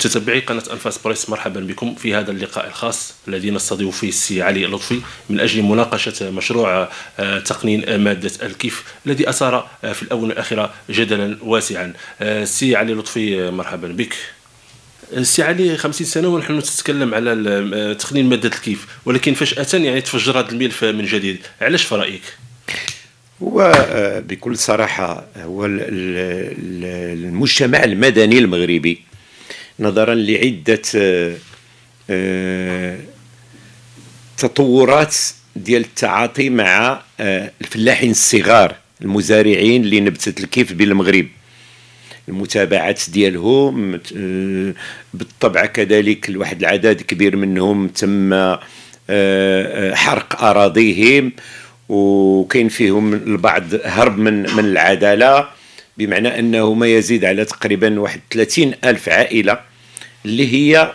متتبعي قناة أنفاس بريس، مرحبا بكم في هذا اللقاء الخاص الذي نستضيف فيه السي علي لطفي من أجل مناقشة مشروع تقنين مادة الكيف الذي أثار في الآونة الأخيرة جدلا واسعا. السي علي لطفي، مرحبا بك. السي علي، 50 سنة ونحن نتكلم على تقنين مادة الكيف، ولكن فجأة يعني تفجر هذا الملف من جديد، علاش في رأيك؟ وبكل صراحة هو المجتمع المدني المغربي نظرا لعدة تطورات ديال التعاطي مع الفلاحين الصغار المزارعين لنبتة الكيف بالمغرب، المتابعات ديالهم بالطبع كذلك الواحد العدد كبير منهم تم حرق أراضيهم، وكاين فيهم البعض هرب من العدالة، بمعنى أنه ما يزيد على تقريبا 31,000 عائلة اللي هي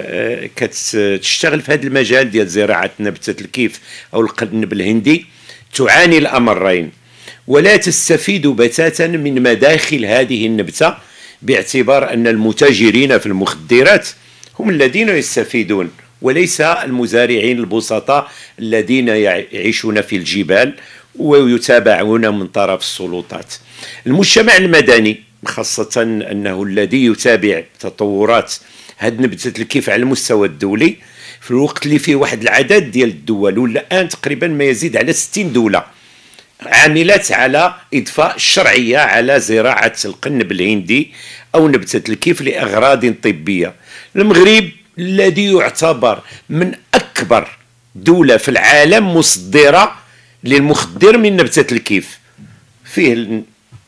كتشتغل في هذا المجال ديال زراعة نبتة الكيف أو القنب الهندي، تعاني الأمرين ولا تستفيد بتاتا من مداخل هذه النبتة، باعتبار أن المتاجرين في المخدرات هم الذين يستفيدون وليس المزارعين البسطاء الذين يعيشون في الجبال ويتابعون من طرف السلطات. المجتمع المدني خاصة أنه الذي يتابع تطورات هذه نبتة الكيف على المستوى الدولي في الوقت اللي فيه واحد العدد ديال الدول، والآن تقريبا ما يزيد على 60 دولة عاملات على إضفاء الشرعية على زراعة القنب الهندي أو نبتة الكيف لأغراض طبية. المغرب الذي يعتبر من أكبر دولة في العالم مصدرة للمخدر من نبتة الكيف، فيه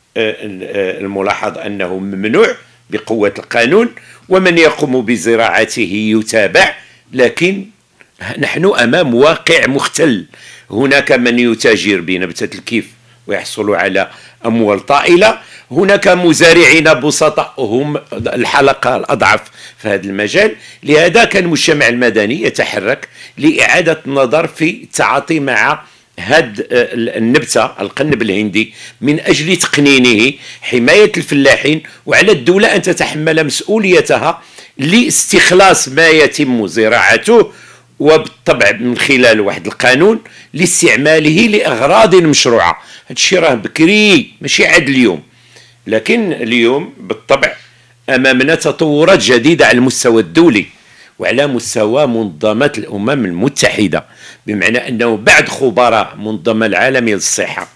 الملاحظ أنه ممنوع بقوة القانون ومن يقوم بزراعته يتابع، لكن نحن أمام واقع مختل. هناك من يتاجر بنبتة الكيف ويحصل على أموال طائلة، هناك مزارعين بسطاء هم الحلقة الأضعف في هذا المجال. لهذا كان المجتمع المدني يتحرك لإعادة النظر في التعاطي مع هذه النبتة القنب الهندي من أجل تقنينه، حماية الفلاحين، وعلى الدولة أن تتحمل مسؤوليتها لاستخلاص ما يتم زراعته وبالطبع من خلال واحد القانون لاستعماله لأغراض مشروعة. هذا الشيء راه بكري ماشي عاد اليوم، لكن اليوم بالطبع أمامنا تطورات جديدة على المستوى الدولي وعلى مستوى منظمات الأمم المتحدة، بمعنى أنه بعد خبراء منظمة العالمية للصحة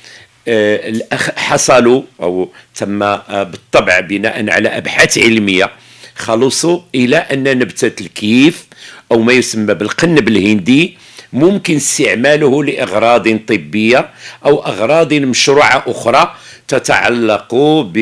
حصلوا أو تم بالطبع بناء على أبحاث علمية خلصوا إلى أن نبتة الكيف أو ما يسمى بالقنب الهندي ممكن استعماله لأغراض طبية أو أغراض مشروعة أخرى تتعلق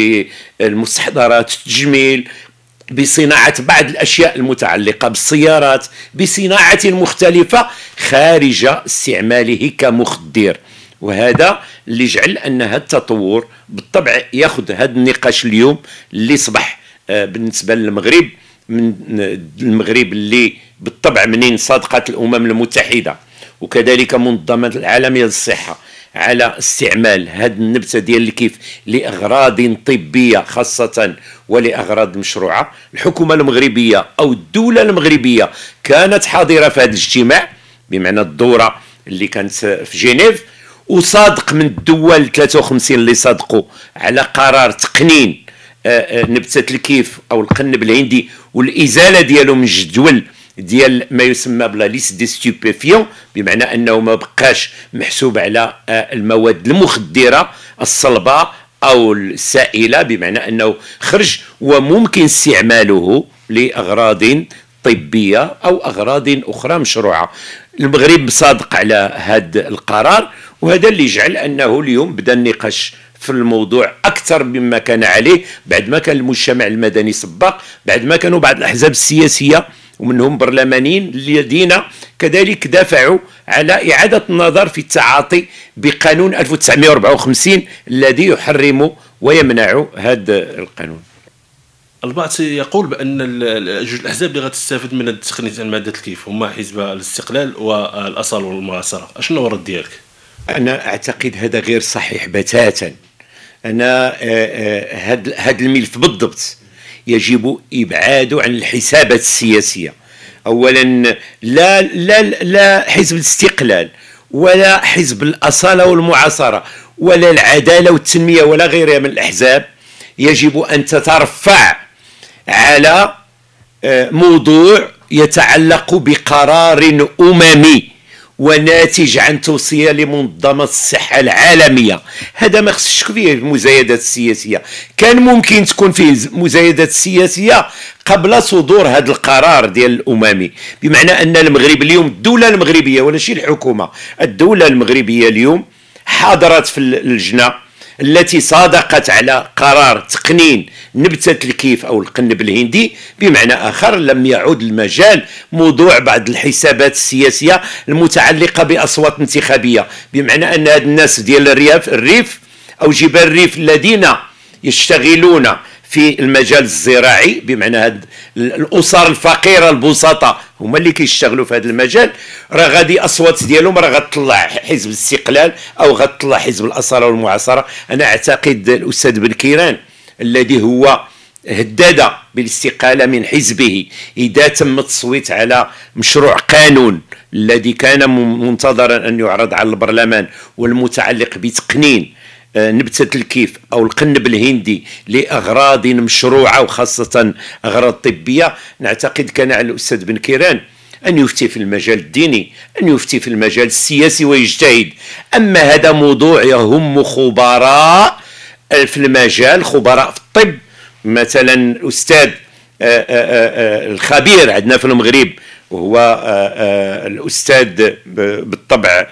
بالمستحضرات التجميل، بصناعة بعض الأشياء المتعلقة بالسيارات، بصناعة مختلفة خارج استعماله كمخدر. وهذا اللي جعل أن هذا التطور بالطبع يأخذ هذا النقاش اليوم اللي صبح بالنسبة للمغرب، من المغرب اللي بالطبع منين صادقت الأمم المتحدة وكذلك منظمة العالمية للصحة على استعمال هذه النبتة ديال الكيف لأغراض طبية خاصة ولأغراض مشروعة. الحكومة المغربية أو الدولة المغربية كانت حاضرة في هذا الاجتماع، بمعنى الدورة اللي كانت في جنيف، وصادق من الدول 53 اللي صادقوا على قرار تقنين نبتة الكيف أو القنب الهندي والإزالة ديالو من الجدول ديال ما يسمى بلا ليست دي ستوبيفيون، بمعنى أنه ما بقاش محسوب على المواد المخدرة الصلبة أو السائلة، بمعنى أنه خرج وممكن استعماله لأغراض طبية أو أغراض أخرى مشروعة. المغرب صادق على هذا القرار، وهذا اللي جعل أنه اليوم بدأ النقاش في الموضوع أكثر مما كان عليه بعد ما كان المجتمع المدني سباق، بعد ما كانوا بعض الأحزاب السياسية ومنهم برلمانيين الذين كذلك دافعوا على إعادة النظر في التعاطي بقانون 1954 الذي يحرم ويمنع هذا القانون. البعض يقول بأن جوج الأحزاب اللي غتستافد من تقنين مادة الكيف هما حزب الاستقلال والأصل والمعاصرة، أشنو هو الرد ديالك؟ أنا أعتقد هذا غير صحيح بتاتا. أنا هذا الملف بالضبط يجب إبعاده عن الحسابات السياسية. أولا لا حزب الاستقلال ولا حزب الأصالة والمعاصرة ولا العدالة والتنمية ولا غيرها من الأحزاب يجب أن تترفع على موضوع يتعلق بقرار أممي وناتج عن توصية لمنظمة الصحة العالمية. هذا ما خصش فيه المزايدات السياسية، كان ممكن تكون فيه مزايدات سياسية قبل صدور هذا القرار ديال الأممي، بمعنى أن المغرب اليوم، الدولة المغربية ولا شي الحكومة، الدولة المغربية اليوم حاضرت في اللجنة التي صادقت على قرار تقنين نبتة الكيف أو القنب الهندي. بمعنى آخر لم يعد المجال موضوع بعض الحسابات السياسية المتعلقة بأصوات انتخابية، بمعنى أن هاد الناس ديال الريف أو جبال الريف الذين يشتغلون في المجال الزراعي، بمعنى هاد الأسر الفقيرة البسطاء هما اللي كيشتغلوا في هذا المجال، راه غادي اصوات ديالهم راه غتطلع حزب الاستقلال او غتطلع حزب الاصاله والمعاصره. انا اعتقد الاستاذ بن كيران الذي هو هدد بالاستقاله من حزبه اذا تم التصويت على مشروع قانون الذي كان منتظرا ان يعرض على البرلمان والمتعلق بتقنين نبتة الكيف أو القنب الهندي لأغراض مشروعة وخاصة أغراض طبية. نعتقد كان على الأستاذ بن كيران أن يفتي في المجال الديني، أن يفتي في المجال السياسي ويجتهد. أما هذا موضوع يهم خبراء في المجال، خبراء في الطب، مثلا الأستاذ الخبير عندنا في المغرب وهو الأستاذ بالطبع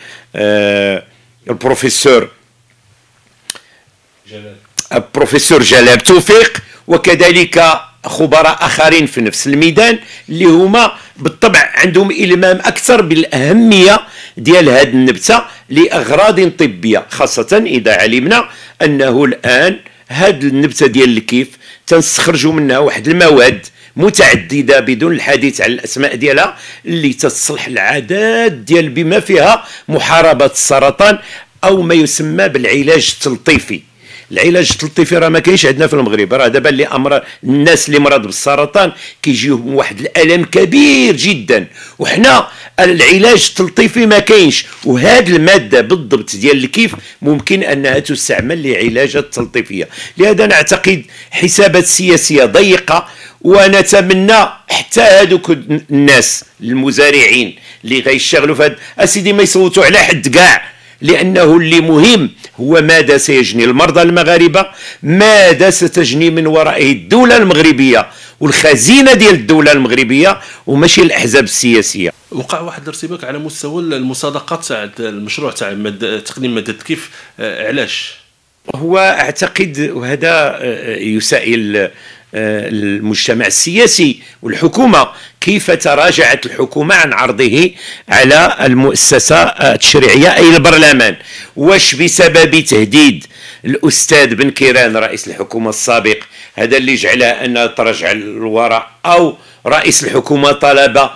البروفيسور جلال توفيق، وكذلك خبراء آخرين في نفس الميدان اللي هما بالطبع عندهم إلمام أكثر بالأهمية ديال هذه النبتة لأغراض طبية، خاصة إذا علمنا أنه الآن هذه النبتة ديال الكيف تنستخرجوا منها واحد المواد متعددة بدون الحديث عن الأسماء ديالها اللي تصلح العداد ديال بما فيها محاربة السرطان أو ما يسمى بالعلاج التلطيفي. العلاج التلطيفي راه ما كاينش عندنا في المغرب، راه دابا اللي امر الناس اللي مرض بالسرطان كيجيهم واحد الالم كبير جدا، وحنا العلاج التلطيفي ما كاينش، وهاد الماده بالضبط ديال الكيف ممكن انها تستعمل لعلاجات تلطيفيه. لهذا نعتقد حسابات سياسيه ضيقه، ونتمنى حتى هذوك الناس المزارعين اللي غيشتغلوا في هذا اسيدي ما يصوتوا على حد كاع، لأنه اللي مهم هو ماذا سيجني المرضى المغاربة، ماذا ستجني من ورائه الدولة المغربية والخزينة ديال الدولة المغربية وماشي الأحزاب السياسية. وقع واحد الارتباك على مستوى المصادقات تاع المشروع تاع تقنين مادة الكيف، علاش؟ هو أعتقد وهذا يسائل المجتمع السياسي والحكومة، كيف تراجعت الحكومة عن عرضه على المؤسسة التشريعية أي البرلمان؟ واش بسبب تهديد الأستاذ بن كيران رئيس الحكومة السابق هذا اللي جعلها أنها ترجع للوراء، أو رئيس الحكومة طلب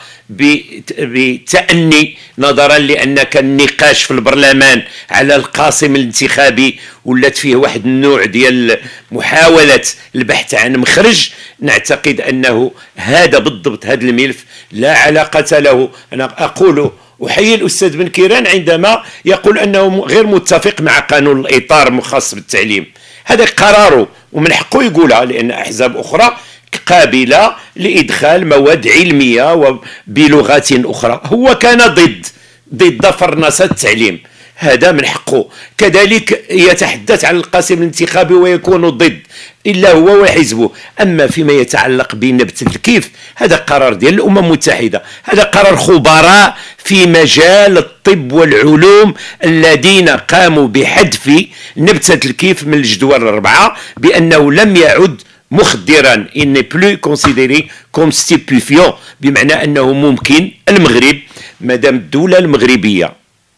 بتأني نظرا لأن كان النقاش في البرلمان على القاسم الانتخابي ولات فيه واحد النوع ديال محاولة البحث عن مخرج؟ نعتقد أنه هذا بالضبط هذا الملف لا علاقة له. أنا أقول أحيي الأستاذ بن كيران عندما يقول أنه غير متفق مع قانون الإطار الخاص بالتعليم، هذا قراره ومن حقه يقولها، لأن أحزاب أخرى قابلة لإدخال مواد علمية وبلغات أخرى. هو كان ضد فرنسة التعليم، هذا من حقه. كذلك يتحدث عن القاسم الانتخابي ويكون ضد، إلا هو وحزبه. أما فيما يتعلق بنبتة الكيف هذا قرار ديال الأمم المتحدة، هذا قرار خبراء في مجال الطب والعلوم الذين قاموا بحذف نبتة الكيف من الجدول الأربعة بأنه لم يعد مخدرا، il n'est plus considéré comme stupéfiant، بمعنى أنه ممكن المغرب مادام الدولة المغربية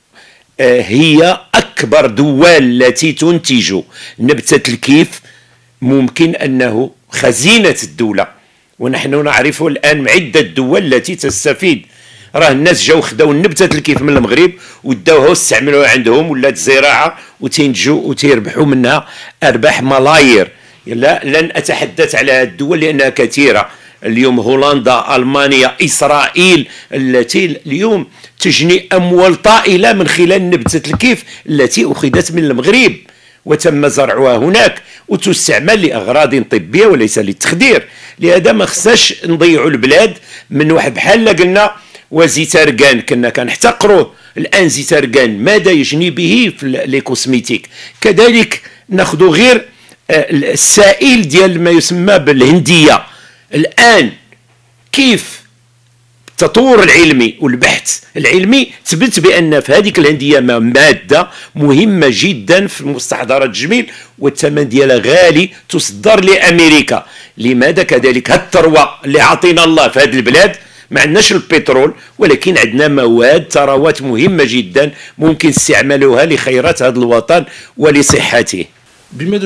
هي أكبر دول التي تنتج نبتة الكيف، ممكن أنه خزينة الدولة، ونحن نعرف الآن عدة دول التي تستفيد. راه الناس جاو خداو نبتة الكيف من المغرب وداوها واستعملوها عندهم، ولات زراعة وتنتجوا وتيربحوا منها أرباح ملايير. لا لن أتحدث على هذه الدول لأنها كثيرة. اليوم هولندا، ألمانيا، إسرائيل التي اليوم تجني أموال طائلة من خلال نبتة الكيف التي أخذت من المغرب وتم زرعها هناك وتستعمل لأغراض طبية وليس للتخدير. لهذا ما خصناش نضيعوا البلاد من واحد بحال قلنا وزيتاركان كنا كنحتقروه، الآن زيتاركان ماذا يجني به في ليكوسميتيك. كذلك ناخذ غير السائل ديال ما يسمى بالهندية. الآن كيف التطور العلمي والبحث العلمي ثبت بأن في هذيك الهندية مادة مهمة جدا في مستحضرات التجميل والثمن ديالها غالي، تصدر لأمريكا. لماذا كذلك؟ هاد الثروة اللي عطينا الله في هذه البلاد، ما عندناش البترول ولكن عندنا مواد ثروات مهمة جدا ممكن استعمالها لخيرات هذا الوطن ولصحته. بماذا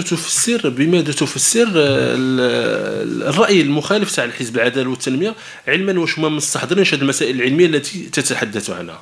تفسر الرأي المخالف تاع الحزب العدالة والتنمية، علما واش هما مستحضرين هذه المسائل العلمية التي تتحدث عنها؟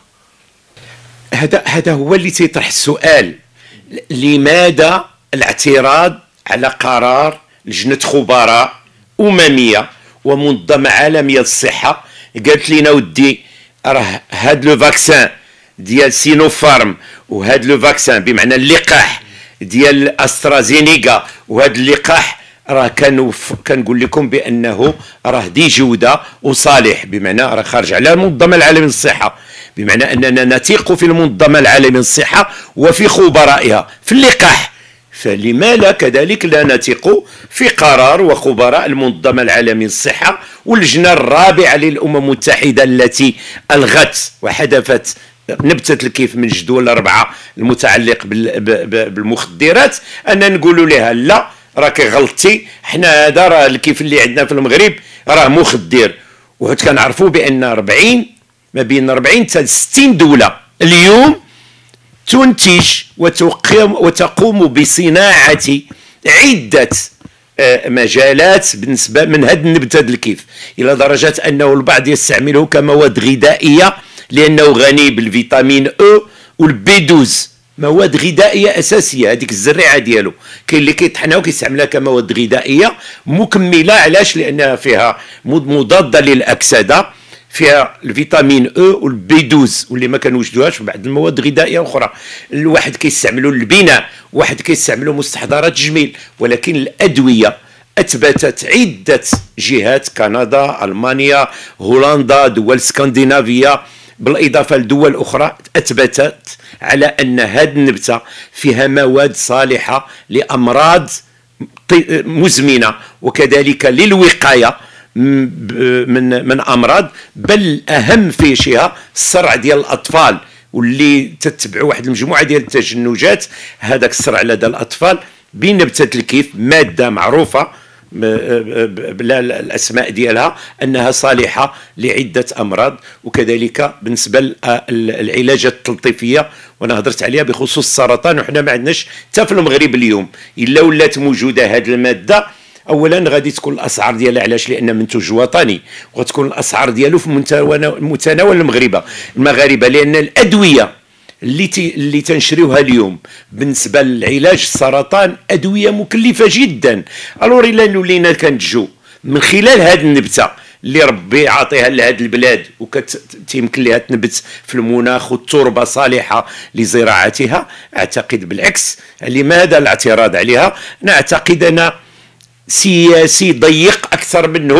هذا هو اللي تيطرح السؤال. لماذا الاعتراض على قرار لجنة خبراء أممية ومنظمة عالمية للصحة قالت لنا ودي راه هاد لو فاكسان ديال سينوفارم وهاد لو فاكسان بمعنى اللقاح ديال استرازينيكا وهذا اللقاح راه كنقول لكم بانه راه دي جوده وصالح، بمعنى راه خارج على المنظمه العالميه للصحه، بمعنى اننا نثق في المنظمه العالميه للصحه وفي خبرائها في اللقاح. فلما لا كذلك لا نثق في قرار وخبراء المنظمه العالميه للصحه واللجنه الرابعه للامم المتحده التي الغت وحذفت نبتة الكيف من جدول 4 المتعلق بالمخدرات، أن نقولوا لها لا راك غلطتي، حنا هذا راه الكيف اللي عندنا في المغرب راه مخدر. وحيت كنعرفوا بأن 40 ما بين 40 حتى 60 دولة اليوم تنتج وتقوم بصناعة عدة مجالات بالنسبة من هذه النبتة الكيف، إلى درجة أنه البعض يستعمله كمواد غذائية لأنه غني بالفيتامين أو والبي 12، مواد غذائية أساسية. هذيك الزريعة ديالو كاين اللي كيطحنها وكيستعملها كمواد غذائية مكملة. علاش؟ لأنها فيها مضادة للأكسدة، فيها الفيتامين أو والبي 12 واللي ما كنوجدوهاش في بعض المواد الغذائية أخرى. الواحد كيستعملوا للبناء، واحد كيستعملوا مستحضرات تجميل، ولكن الأدوية أثبتت عدة جهات كندا، ألمانيا، هولندا، دول اسكندنافية بالإضافة لدول أخرى أثبتت على أن هذه النبتة فيها مواد صالحة لأمراض مزمنة وكذلك للوقاية من أمراض، بل أهم في شيء الصرع ديال الأطفال واللي تتبعوا واحد المجموعة ديال التشنجات. هذاك الصرع لدى الأطفال بنبتة الكيف مادة معروفة بلا الأسماء ديالها أنها صالحة لعدة أمراض، وكذلك بالنسبة للعلاجات التلطيفية وأنا هضرت عليها بخصوص السرطان. وحنا ما عندناش حتى في المغرب اليوم إلا ولات موجودة هذه المادة. أولا غادي تكون الأسعار ديالها، علاش؟ لأن منتوج وطني وغتكون الأسعار ديالو في متناول المغاربة، لأن الأدوية اللي تنشريوها اليوم بالنسبه لعلاج السرطان ادويه مكلفه جدا. الور الا ولينا كنتجو من خلال هذه النبته اللي ربي عاطيها لهذه البلاد وكتيمكن لها تنبت في المناخ والتربه صالحه لزراعتها، اعتقد بالعكس. لماذا الاعتراض عليها؟ انا اعتقد انا سياسي ضيق اكثر منه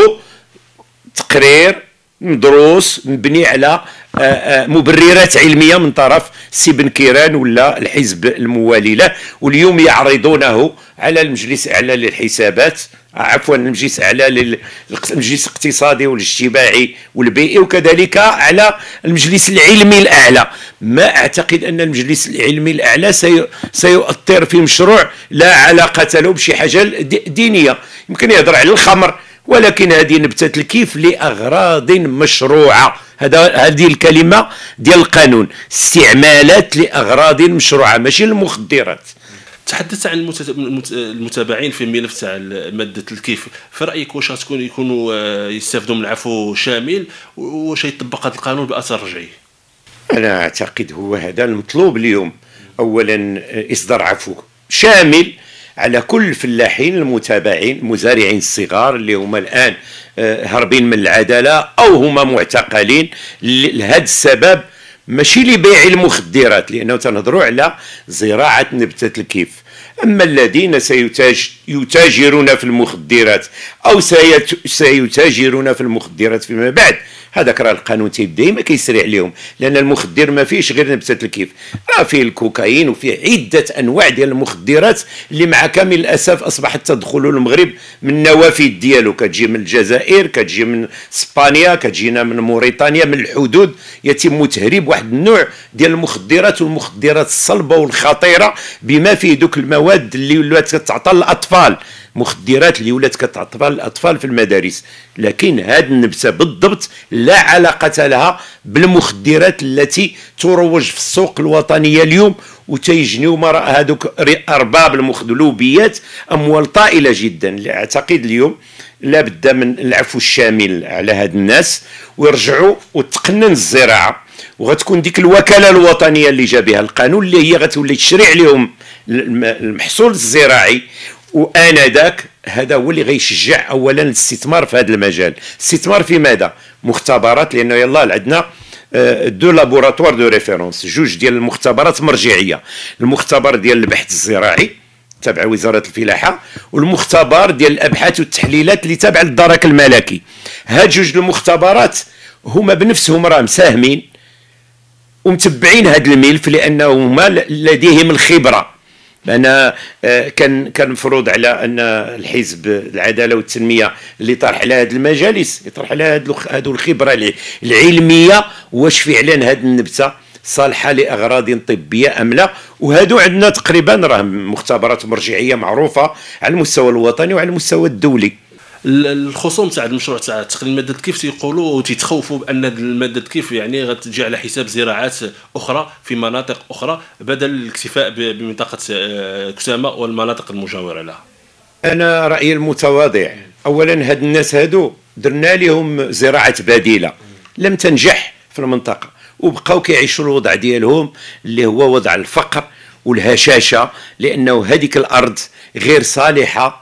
تقرير مدروس مبني على مبررات علميه من طرف سي بن كيران ولا الحزب الموالي له، واليوم يعرضونه على المجلس الاعلى للحسابات، عفوا المجلس الاعلى المجلس الاقتصادي والاجتماعي والبيئي، وكذلك على المجلس العلمي الاعلى. ما اعتقد ان المجلس العلمي الاعلى سيؤثر في مشروع لا علاقه له بشي حاجه دينيه. يمكن يهضر على الخمر، ولكن هذه نبتة الكيف لأغراض مشروعة. هذه الكلمة ديال القانون، استعمالات لأغراض مشروعة ماشي للمخدرات. تحدثت عن المتابعين في الملف تاع مادة الكيف، في رأيك واش غتكون يكونوا يستافدوا من عفو شامل، واش يطبق هذا القانون بأثر رجعي؟ أنا أعتقد هو هذا المطلوب اليوم. أولا إصدار عفو شامل على كل الفلاحين المتابعين المزارعين الصغار اللي هما الآن هربين من العدالة أو هما معتقلين لهذا السبب، ماشي لبيع المخدرات، لأنه تنهضروا على زراعة نبتة الكيف. أما الذين سيتاجرون في المخدرات أو سيتاجرون في المخدرات فيما بعد، هذاك راه القانون تيبدا ما كيسري عليهم، لأن المخدر ما فيش غير نبتة الكيف، راه فيه الكوكايين وفيه عدة أنواع ديال المخدرات اللي مع كامل الأسف أصبحت تدخل المغرب من النوافذ ديالو، كتجي من الجزائر، كتجي من اسبانيا، كتجينا من موريتانيا، من الحدود يتم تهريب واحد النوع ديال المخدرات، والمخدرات الصلبة والخطيرة بما فيه دوك المواد اللي ولات كتعطى للأطفال، مخدرات اللي ولات كتعطى للأطفال في المدارس. لكن هذه النبتة بالضبط لا علاقة لها بالمخدرات التي تروج في السوق الوطنية اليوم، وتيجنيو وراء هذوك أرباب المخدلوبيات أموال طائلة جدا. أعتقد اليوم لا بد من العفو الشامل على هاد الناس ويرجعوا وتقنن الزراعة، وغتكون ديك الوكالة الوطنية اللي جا بها القانون اللي هي غتولي تشريع لهم المحصول الزراعي، وآنذاك هذا هو اللي غيشجع اولا الاستثمار في هذا المجال. استثمار في ماذا؟ مختبرات، لانه يلا عندنا دو لابوراتوار دو ريفيرونس، جوج ديال المختبرات مرجعيه، المختبر ديال البحث الزراعي تبع وزاره الفلاحه، والمختبر ديال الابحاث والتحليلات اللي تابع للدرك الملكي. هاد جوج المختبرات هما بنفسهم راه مساهمين ومتبعين هذا الملف، لانه هما لديهم الخبره. أنا كان مفروض على أن الحزب العدالة والتنمية اللي طرح على هذه المجالس يطرح على هذه الخبرة العلمية، واش فعلا هذه النبتة صالحة لأغراض طبية أم لا. وهذو عندنا تقريبا راه مختبرات مرجعية معروفة على المستوى الوطني وعلى المستوى الدولي. الخصوم تاع المشروع تاع تقنين ماده الكيف تيقولوا وتيتخوفوا بان الماده الكيف يعني غتجي على حساب زراعات اخرى في مناطق اخرى بدل الاكتفاء بمنطقه كسامه والمناطق المجاوره لها. انا رايي المتواضع، اولا هاد الناس هادو درنا لهم زراعه بديله لم تنجح في المنطقه، وبقاو كيعيشوا الوضع ديالهم اللي هو وضع الفقر والهشاشه، لانه هذيك الارض غير صالحه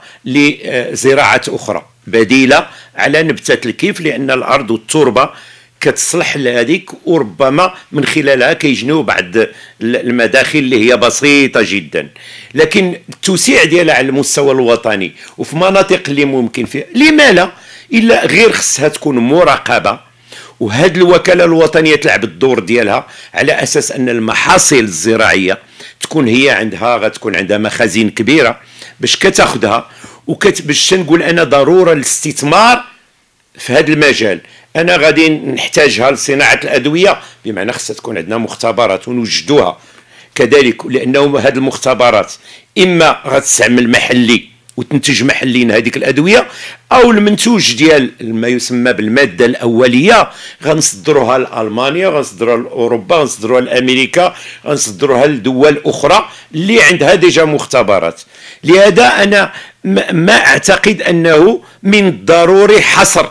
لزراعه اخرى بديله على نبته الكيف، لان الارض والتربه كتصلح لهذيك، وربما من خلالها كيجنوا بعض المداخل اللي هي بسيطه جدا. لكن التوسيع ديالها على المستوى الوطني وفي مناطق اللي ممكن فيها، لما لا؟ الا غير خصها تكون مراقبه، وهذه الوكاله الوطنيه تلعب الدور ديالها على اساس ان المحاصيل الزراعيه تكون هي عندها، غتكون عندها مخازن كبيره باش كتاخذها باش تنقول انا ضروره الاستثمار في هذا المجال. انا غادي نحتاجها لصناعه الادويه، بمعنى خصها تكون عندنا مختبرات ونوجدوها كذلك، لانه هذه المختبرات اما غتستعمل محلي وتنتج محليا هذيك الادويه، او المنتوج ديال ما يسمى بالماده الاوليه غنصدروها لالمانيا، غنصدروها لاوروبا، غنصدروها لامريكا، غنصدروها لدول اخرى اللي عندها ديجا مختبرات. لهذا انا ما اعتقد انه من الضروري حصر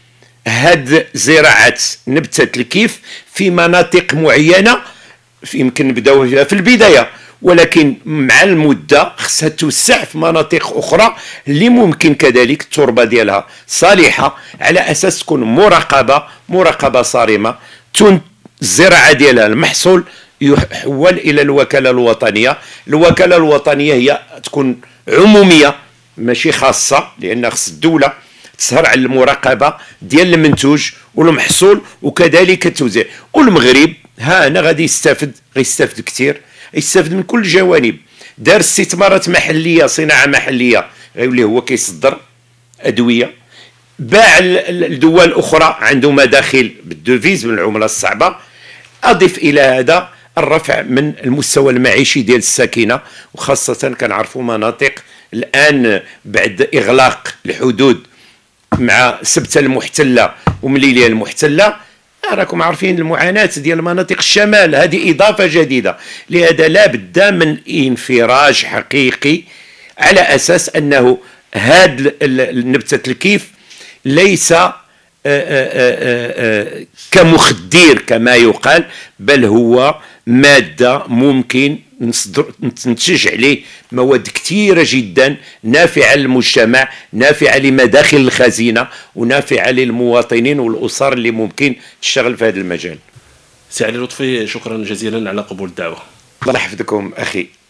هاد زراعه نبته الكيف في مناطق معينه، يمكن نبداو في البدايه، ولكن مع المده خصها توسع في مناطق اخرى اللي ممكن كذلك التربه ديالها صالحه، على اساس تكون مراقبه صارمه، الزراعه ديالها المحصول يحول الى الوكاله الوطنيه. الوكاله الوطنيه هي تكون عموميه ماشي خاصه، لان خص الدوله تسهر على المراقبه ديال المنتوج والمحصول وكذلك التوزيع. والمغرب ها انا غادي يستافد كثير، يستافد من كل الجوانب. دار استثمارات محليه، صناعه محليه، غيولي هو كيصدر ادويه، باع الدول الاخرى عنده مداخل بالدوفيز من العمله الصعبه. اضف الى هذا الرفع من المستوى المعيشي ديال الساكنه، وخاصه كنعرفوا مناطق الان بعد اغلاق الحدود مع سبته المحتله ومليليه المحتله، راكم عارفين المعاناه ديال مناطق الشمال، هذه اضافه جديده. لهذا لا بد من انفراج حقيقي على اساس انه هاد نبته الكيف ليس كمخدر كما يقال، بل هو ماده ممكن ننتج عليه مواد كثيرة جدا نافعة للمجتمع، نافعة لمداخل الخزينة، ونافعة للمواطنين والأسر اللي ممكن تشتغل في هذا المجال. سي علي لطفي، شكرا جزيلا على قبول الدعوة. الله يحفظكم أخي.